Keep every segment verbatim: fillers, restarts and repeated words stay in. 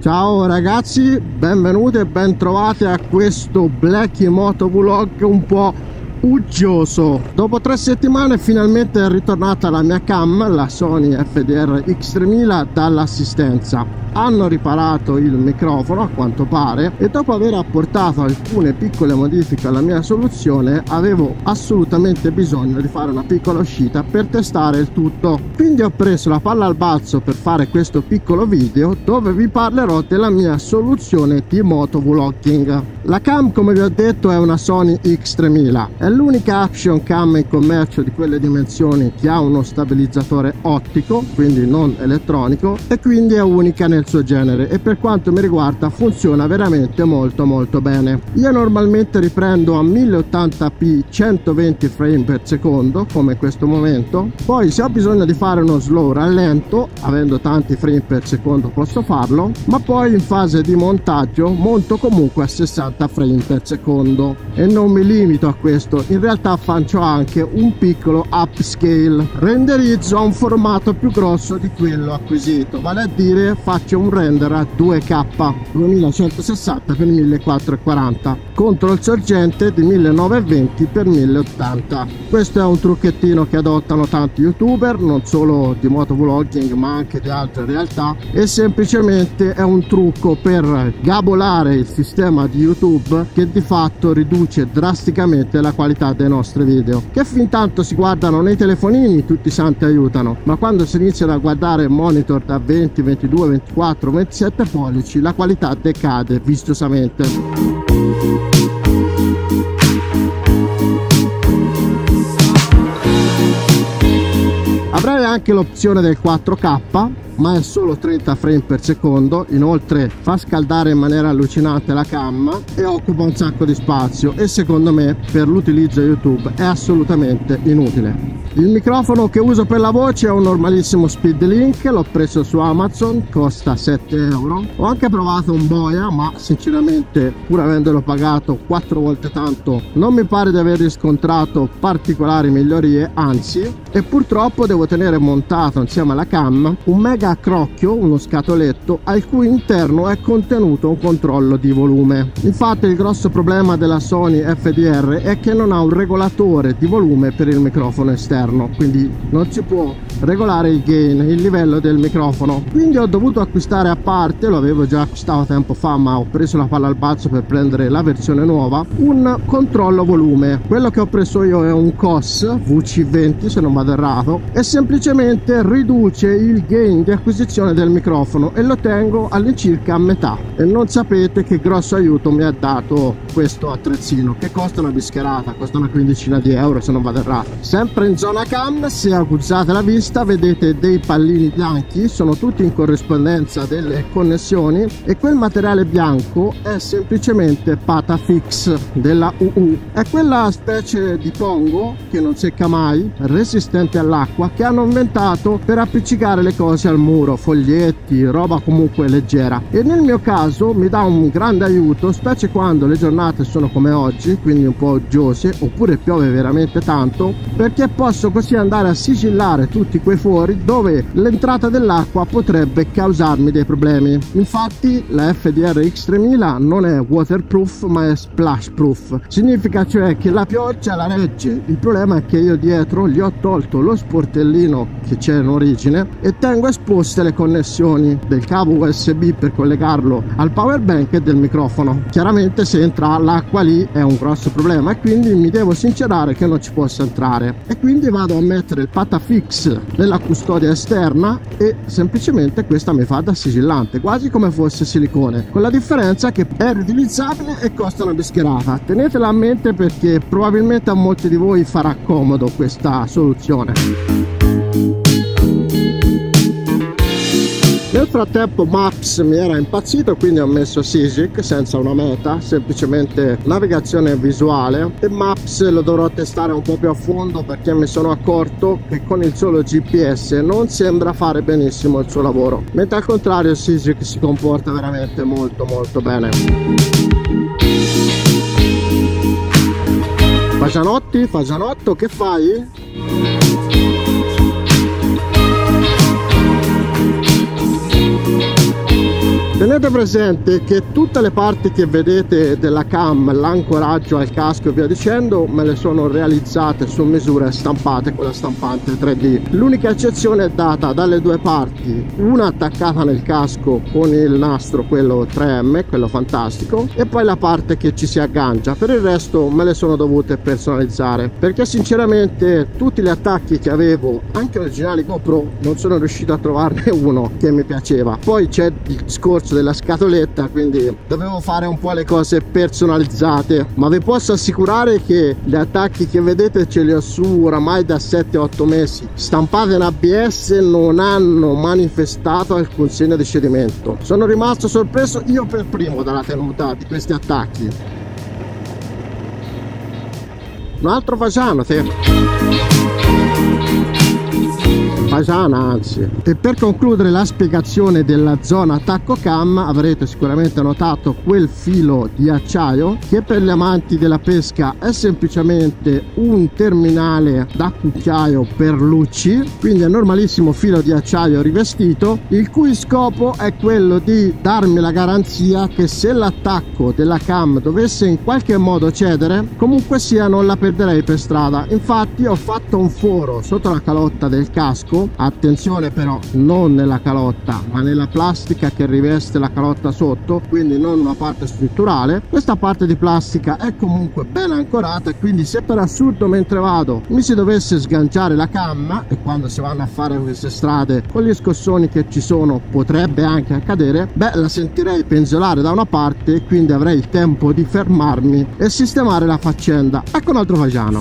Ciao ragazzi, benvenuti e ben trovati a questo Blacky Moto Vlog un po' uggioso. Dopo tre settimane finalmente è ritornata la mia cam, la Sony F D R X tremila, dall'assistenza. Hanno riparato il microfono a quanto pare e dopo aver apportato alcune piccole modifiche alla mia soluzione avevo assolutamente bisogno di fare una piccola uscita per testare il tutto. Quindi ho preso la palla al balzo per fare questo piccolo video dove vi parlerò della mia soluzione di moto vlogging. La cam, come vi ho detto, è una Sony X tremila, è l'unica action cam in commercio di quelle dimensioni che ha uno stabilizzatore ottico, quindi non elettronico, e quindi è unica nel suo genere e per quanto mi riguarda funziona veramente molto molto bene. Io normalmente riprendo a mille ottanta p centoventi frame per secondo come in questo momento, poi se ho bisogno di fare uno slow rallento avendo tanti frame per secondo posso farlo, ma poi in fase di montaggio monto comunque a sessanta frame per secondo e non mi limito a questo, in realtà faccio anche un piccolo upscale, renderizzo a un formato più grosso di quello acquisito, vale a dire faccio un render a due K duemilacentosessanta per millequattrocentoquaranta contro il sorgente di millenovecentoventi per mille ottanta. Questo è un trucchettino che adottano tanti youtuber, non solo di motovlogging ma anche di altre realtà, e semplicemente è un trucco per gabolare il sistema di YouTube che di fatto riduce drasticamente la qualità dei nostri video, che fin tanto si guardano nei telefonini tutti i santi aiutano, ma quando si iniziano a guardare monitor da venti, ventidue, ventiquattro, ventisette pollici la qualità decade vistosamente. Avrei anche l'opzione del quattro K, ma è solo trenta frame per secondo, inoltre fa scaldare in maniera allucinante la cam e occupa un sacco di spazio e secondo me per l'utilizzo YouTube è assolutamente inutile. Il microfono che uso per la voce è un normalissimo Speedlink, l'ho preso su Amazon, costa sette euro. Ho anche provato un Boya, ma sinceramente pur avendolo pagato quattro volte tanto non mi pare di aver riscontrato particolari migliorie, anzi, e purtroppo devo tenere montato insieme alla cam un mega accrocchio, uno scatoletto al cui interno è contenuto un controllo di volume. Infatti il grosso problema della Sony F D R è che non ha un regolatore di volume per il microfono esterno, quindi non si può regolare il gain, il livello del microfono. Quindi ho dovuto acquistare a parte, lo avevo già acquistato tempo fa ma ho preso la palla al balzo per prendere la versione nuova, un controllo volume. Quello che ho preso io è un C O S V C venti se non vado errato e semplicemente riduce il gain di acquisizione del microfono e lo tengo all'incirca a metà, e non sapete che grosso aiuto mi ha dato questo attrezzino che costa una bischerata, costa una quindicina di euro se non vado errato. Sempre in zona cam, se aguzzate la vista vedete dei pallini bianchi, sono tutti in corrispondenza delle connessioni e quel materiale bianco è semplicemente Patafix della U U, è quella specie di pongo che non secca mai, resistente all'acqua, che hanno inventato per appiccicare le cose al muro, foglietti, roba comunque leggera, e nel mio caso mi dà un grande aiuto, specie quando le giornate sono come oggi, quindi un po' uggiose oppure piove veramente tanto, perché posso così andare a sigillare tutti quei fori dove l'entrata dell'acqua potrebbe causarmi dei problemi. Infatti la F D R X tremila non è waterproof ma è splash proof, significa cioè che la pioggia la regge. Il problema è che io dietro gli ho tolto lo sportellino che c'è in origine e tengo esposte le connessioni del cavo U S B per collegarlo al power bank e del microfono. Chiaramente se entra l'acqua lì è un grosso problema e quindi mi devo sincerare che non ci possa entrare, e quindi vado a mettere il Patafix nella custodia esterna e semplicemente questa mi fa da sigillante, quasi come fosse silicone, con la differenza che è riutilizzabile e costa una bischerata. Tenetela a mente perché probabilmente a molti di voi farà comodo questa soluzione. Nel frattempo Maps mi era impazzito, quindi ho messo Seasick senza una meta, semplicemente navigazione visuale, e Maps lo dovrò testare un po' più a fondo perché mi sono accorto che con il solo G P S non sembra fare benissimo il suo lavoro, mentre al contrario Seasick si comporta veramente molto molto bene. Fagianotti, Fagianotto, che fai? Tenete presente che tutte le parti che vedete della cam, l'ancoraggio al casco e via dicendo, me le sono realizzate su misura e stampate con la stampante tre D. L'unica eccezione è data dalle due parti, una attaccata nel casco con il nastro, quello tre M, quello fantastico, e poi la parte che ci si aggancia. Per il resto me le sono dovute personalizzare, perché sinceramente tutti gli attacchi che avevo, anche originali GoPro, non sono riuscito a trovarne uno che mi piaceva. Poi c'è il discorso della scatoletta, quindi dovevo fare un po' le cose personalizzate, ma vi posso assicurare che gli attacchi che vedete ce li ho su oramai da sette otto mesi, stampate in A B S, non hanno manifestato alcun segno di cedimento. Sono rimasto sorpreso io per primo dalla tenuta di questi attacchi. Un altro Fasano, te. Fasana anzi. E per concludere la spiegazione della zona attacco cam, avrete sicuramente notato quel filo di acciaio che per gli amanti della pesca è semplicemente un terminale da cucchiaio per lucci, quindi è normalissimo filo di acciaio rivestito, il cui scopo è quello di darmi la garanzia che se l'attacco della cam dovesse in qualche modo cedere, comunque sia non la perderei per strada. Infatti ho fatto un foro sotto la calotta del casco, attenzione però non nella calotta ma nella plastica che riveste la calotta sotto, quindi non una parte strutturale. Questa parte di plastica è comunque ben ancorata e quindi se per assurdo mentre vado mi si dovesse sganciare la cam, e quando si vanno a fare queste strade con gli scossoni che ci sono potrebbe anche accadere, beh, la sentirei penzolare da una parte e quindi avrei il tempo di fermarmi e sistemare la faccenda. Ecco un altro Fasano.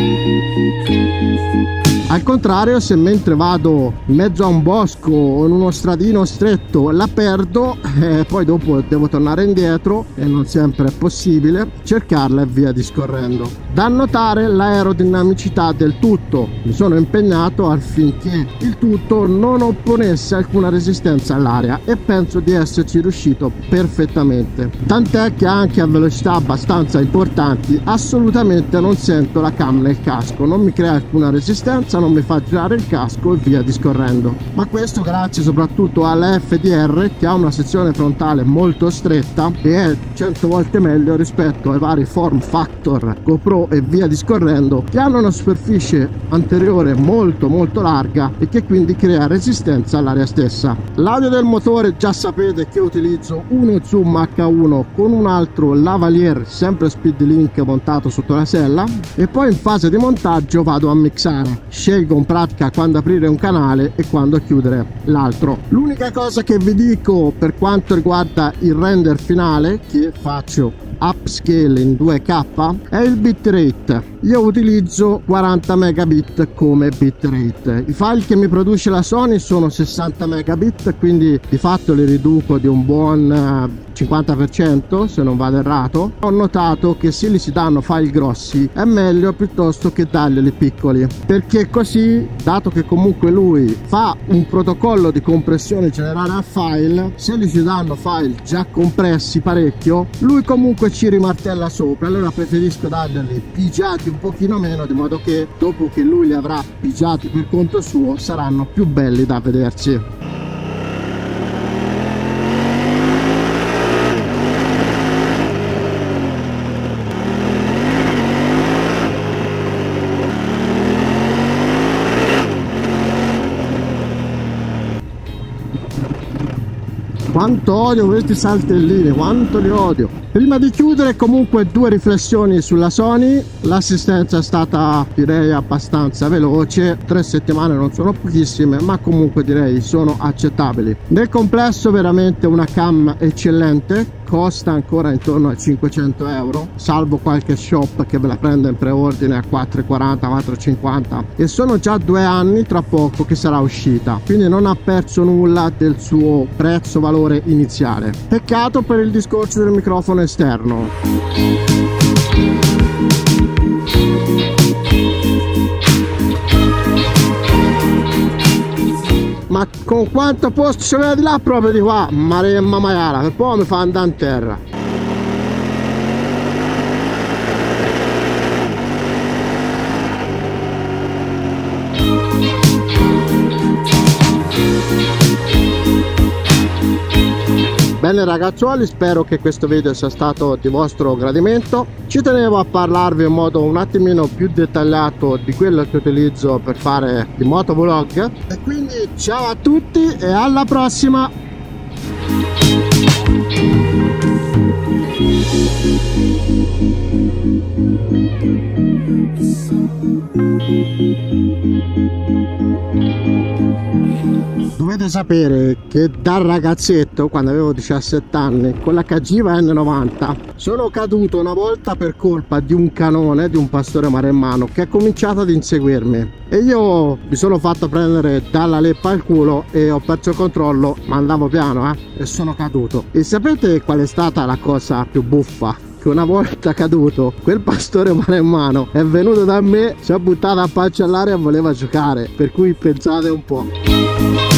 Al contrario, se mentre vado in mezzo a un bosco o in uno stradino stretto la perdo, eh, poi dopo devo tornare indietro e non sempre è possibile, cercarla e via discorrendo. Da notare l'aerodinamicità del tutto. Mi sono impegnato affinché il tutto non opponesse alcuna resistenza all'aria e penso di esserci riuscito perfettamente. Tant'è che anche a velocità abbastanza importanti assolutamente non sento la cam nel casco, non mi crea alcuna resistenza, non mi fa girare il casco e via discorrendo. Ma questo grazie soprattutto alla F D R, che ha una sezione frontale molto stretta e è cento volte meglio rispetto ai vari form factor GoPro e via discorrendo, che hanno una superficie anteriore molto molto larga e che quindi crea resistenza all'aria stessa. L'audio del motore già sapete che utilizzo uno Zoom H uno con un altro lavalier sempre SpeedLink montato sotto la sella, e poi in fase di montaggio vado a mixare. Scelgo in pratica quando aprire un canale e quando chiudere l'altro. L'unica cosa che vi dico per quanto riguarda il render finale, che faccio upscale in due K, è il bitrate. Io utilizzo quaranta megabit come bitrate. I file che mi produce la Sony sono sessanta megabit, quindi di fatto li riduco di un buon cinquanta per cento se non vado errato. Ho notato che se li si danno file grossi è meglio piuttosto che darglieli piccoli, perché così, dato che comunque lui fa un protocollo di compressione generale a file, se gli si danno file già compressi parecchio, lui comunque ci rimartella sopra. Allora preferisco darglieli pigiati un pochino meno, di modo che dopo che lui li avrà pigiati per conto suo saranno più belli da vedersi. Quanto odio questi saltellini, quanto li odio. Prima di chiudere comunque due riflessioni sulla Sony. L'assistenza è stata direi abbastanza veloce, tre settimane non sono pochissime, ma comunque direi sono accettabili. Nel complesso veramente una cam eccellente, costa ancora intorno a cinquecento euro, salvo qualche shop che ve la prende in preordine a quattro e quaranta, quattro e cinquanta, e sono già due anni tra poco che sarà uscita, quindi non ha perso nulla del suo prezzo valore iniziale. Peccato per il discorso del microfono esterno. Ma con quanto posto ci vede di là proprio di qua, maremma maiala, che poi mi fa andare in terra. Bene ragazzuoli, spero che questo video sia stato di vostro gradimento. Ci tenevo a parlarvi in modo un attimino più dettagliato di quello che utilizzo per fare i motovlog. E quindi ciao a tutti e alla prossima! Dovete sapere che da ragazzetto, quando avevo diciassette anni, con la Cagiva N novanta sono caduto una volta per colpa di un canone di un pastore maremmano che ha cominciato ad inseguirmi e io mi sono fatto prendere dalla leppa al culo e ho perso il controllo, ma andavo piano eh, e sono caduto. E sapete qual è stata la cosa più buffa? Che una volta caduto quel pastore maremmano è venuto da me, si è buttato a pancia all'aria e voleva giocare, per cui pensate un po'.